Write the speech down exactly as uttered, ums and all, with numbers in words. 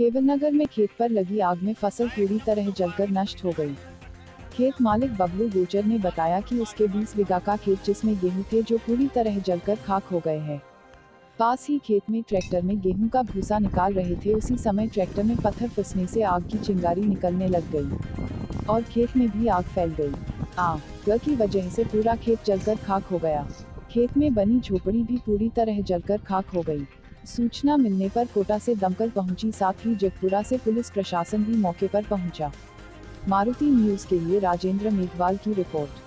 केवलनगर में खेत पर लगी आग में फसल पूरी तरह जलकर नष्ट हो गई। खेत मालिक बबलू गुर्जर ने बताया कि उसके बीस बीघा का खेत जिसमें गेहूं थे जो पूरी तरह जलकर खाक हो गए हैं। पास ही खेत में ट्रैक्टर में गेहूं का भूसा निकाल रहे थे, उसी समय ट्रैक्टर में पत्थर फंसने से आग की चिंगारी निकलने लग गई और खेत में भी आग फैल गई। आग की वजह से पूरा खेत जलकर खाक हो गया। खेत में बनी झोपड़ी भी पूरी तरह जलकर खाक हो गई। सूचना मिलने पर कोटा से दमकल पहुंची, साथ ही जगपुरा से पुलिस प्रशासन भी मौके पर पहुंचा। मारुति न्यूज के लिए राजेंद्र मेघवाल की रिपोर्ट।